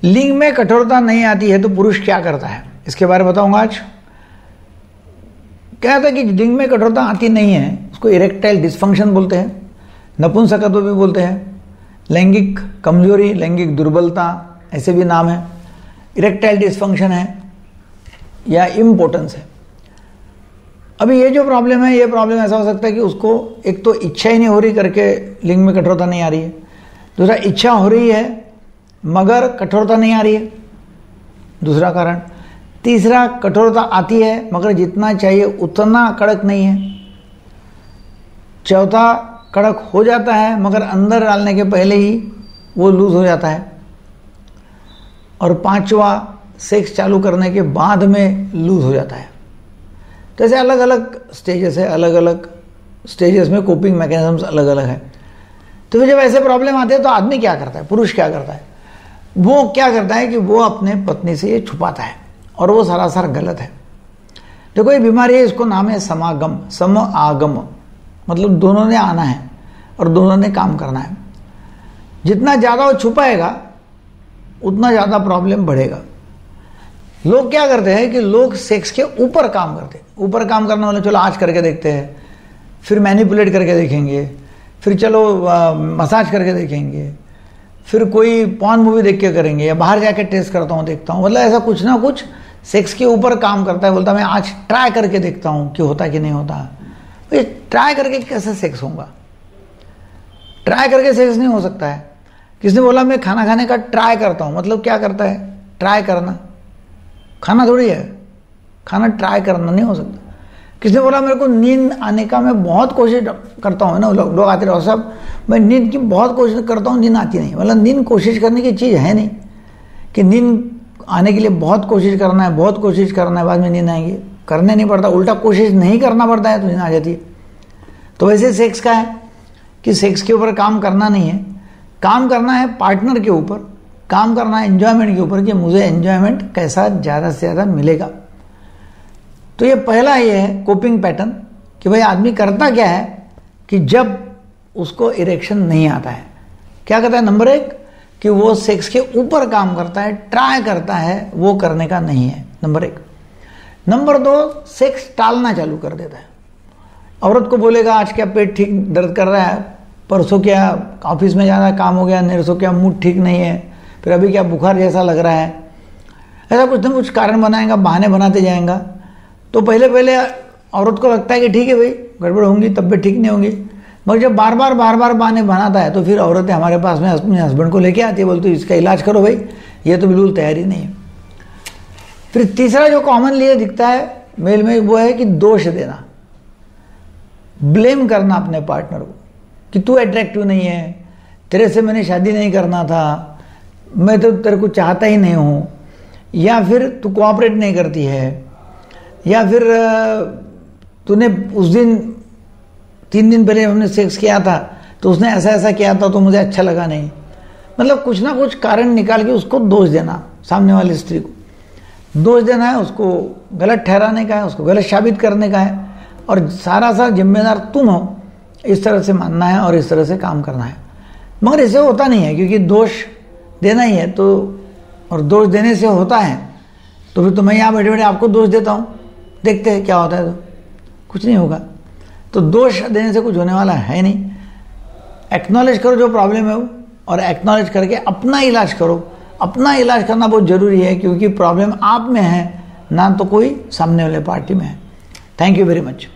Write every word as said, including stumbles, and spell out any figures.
लिंग में कठोरता नहीं आती है तो पुरुष क्या करता है, इसके बारे में बताऊंगा आज। क्या था कि लिंग में कठोरता आती नहीं है उसको इरेक्टाइल डिसफंक्शन बोलते हैं, नपुंसकत्व भी बोलते हैं, लैंगिक कमजोरी, लैंगिक दुर्बलता, ऐसे भी नाम है। इरेक्टाइल डिसफंक्शन है या इम्पोर्टेंस है। अभी ये जो प्रॉब्लम है, ये प्रॉब्लम ऐसा हो सकता है कि उसको एक तो इच्छा ही नहीं हो रही करके लिंग में कठोरता नहीं आ रही है, दूसरा इच्छा हो रही है मगर कठोरता नहीं आ रही है, दूसरा कारण, तीसरा कठोरता आती है मगर जितना चाहिए उतना कड़क नहीं है, चौथा कड़क हो जाता है मगर अंदर डालने के पहले ही वो लूज हो जाता है, और पांचवा सेक्स चालू करने के बाद में लूज हो जाता है। तो ऐसे अलग अलग स्टेजेस है, अलग अलग स्टेजेस में कोपिंग मैकेनिज्म्स अलग अलग है। तो फिर जब ऐसे प्रॉब्लम आते हैं तो आदमी क्या करता है, पुरुष क्या करता है? वो क्या करता है कि वो अपने पत्नी से ये छुपाता है, और वो सरासर गलत है। देखो ये बीमारी है, इसको नाम है समागम, सम आगम, मतलब दोनों ने आना है और दोनों ने काम करना है। जितना ज़्यादा वो छुपाएगा उतना ज़्यादा प्रॉब्लम बढ़ेगा। लोग क्या करते हैं कि लोग सेक्स के ऊपर काम करते हैं, ऊपर काम करने वाले चलो आज करके देखते हैं, फिर मैनिपुलेट करके देखेंगे, फिर चलो मसाज करके देखेंगे, फिर कोई पॉर्न मूवी देख के करेंगे, या बाहर जाके टेस्ट करता हूँ देखता हूँ, मतलब ऐसा कुछ ना कुछ सेक्स के ऊपर काम करता है। बोलता मैं आज ट्राई करके देखता हूँ कि होता कि नहीं होता। तो ट्राई करके कैसे सेक्स होगा? ट्राई करके सेक्स नहीं हो सकता है। किसने बोला मैं खाना खाने का ट्राई करता हूँ, मतलब क्या करता है? ट्राई करना, खाना थोड़ी है, खाना ट्राई करना नहीं हो सकता। किसने बोला मेरे को नींद आने का मैं बहुत कोशिश करता हूँ ना, लोग लोग आते रहो सब, मैं नींद की बहुत कोशिश करता हूँ, नींद आती नहीं। मतलब नींद कोशिश करने की चीज़ है नहीं कि नींद आने के लिए बहुत कोशिश करना है, बहुत कोशिश करना है बाद में नींद आएगी, करने नहीं पड़ता, उल्टा कोशिश नहीं करना पड़ता है तो नींद आ जाती है। तो वैसे सेक्स का है कि सेक्स के ऊपर काम करना नहीं है, काम करना है पार्टनर के ऊपर, काम करना है एंजॉयमेंट के ऊपर कि मुझे एंजॉयमेंट कैसा ज़्यादा से ज़्यादा मिलेगा। तो ये पहला ये है कोपिंग पैटर्न कि भाई आदमी करता क्या है कि जब उसको इरेक्शन नहीं आता है क्या करता है? नंबर एक कि वो सेक्स के ऊपर काम करता है, ट्राई करता है, वो करने का नहीं है, नंबर एक। नंबर दो, सेक्स टालना चालू कर देता है। औरत को बोलेगा आज क्या पेट ठीक दर्द कर रहा है, परसों क्या ऑफिस में ज़्यादा काम हो गया, नरसों क्या मूड ठीक नहीं है, फिर अभी क्या बुखार जैसा लग रहा है, ऐसा कुछ ना कुछ कारण बनाएगा, बहाने बनाते जाएगा। तो पहले पहले औरत को लगता है कि ठीक है भाई गड़बड़ होंगी, तबीयत ठीक नहीं होगी, मगर जब बार बार बार बार बहाने बनाता है तो फिर औरतें हमारे पास में अपने हस्बैंड को लेके आती है, बोलती है इसका इलाज करो भाई, ये तो बिल्कुल तैयारी नहीं है। फिर तीसरा जो कॉमनली दिखता है मेल में वो है कि दोष देना, ब्लेम करना अपने पार्टनर को कि तू अट्रैक्टिव नहीं है, तेरे से मैंने शादी नहीं करना था, मैं तो तेरे को चाहता ही नहीं हूँ, या फिर तू कोऑपरेट नहीं करती है, या फिर तूने उस दिन तीन दिन पहले हमने सेक्स किया था तो उसने ऐसा ऐसा किया था तो मुझे अच्छा लगा नहीं। मतलब कुछ ना कुछ कारण निकाल के उसको दोष देना, सामने वाली स्त्री को दोष देना है, उसको गलत ठहराने का है, उसको गलत साबित करने का है, और सारा सारा जिम्मेदार तुम हो, इस तरह से मानना है और इस तरह से काम करना है। मगर इसे होता नहीं है क्योंकि दोष देना ही है तो, और दोष देने से होता है तो फिर तो मैं यहाँ बैठे बैठे आपको दोष देता हूँ, देखते हैं क्या होता है, तो कुछ नहीं होगा। तो दोष देने से कुछ होने वाला है नहीं। एक्नॉलेज करो जो प्रॉब्लम है वो, और एक्नॉलेज करके अपना इलाज करो। अपना इलाज करना बहुत ज़रूरी है क्योंकि प्रॉब्लम आप में है ना, तो कोई सामने वाले पार्टी में है। Thank you very much.